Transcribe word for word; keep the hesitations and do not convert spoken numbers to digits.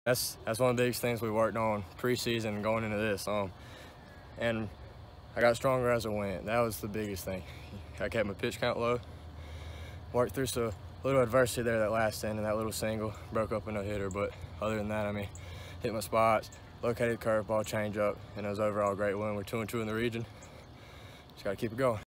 that's that's one of the biggest things we worked on preseason and going into this. Um, and I got stronger as I went. That was the biggest thing. I kept my pitch count low, worked through some little adversity there that last inning, that little single, broke up a no-hitter. But other than that, I mean, hit my spots, located curveball, changeup, and it was overall a great win. We're two and two in the region. Just got to keep it going.